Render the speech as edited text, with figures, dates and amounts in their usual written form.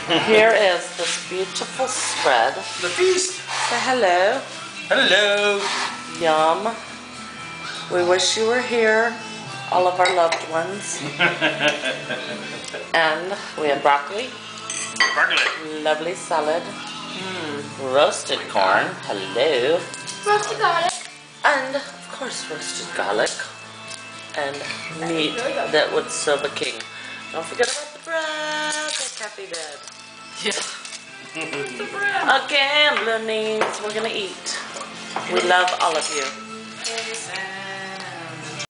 Here is this beautiful spread. The feast. Say hello. Hello. Yum. We wish you were here, all of our loved ones. And we have broccoli. Broccoli. Lovely salad. Roasted corn. Hello. Roasted garlic. And, of course, roasted garlic. And meat that would serve a king. Don't forget about the bread that Kathy did. Yeah. Okay, balloonies, we're gonna eat. We love all of you.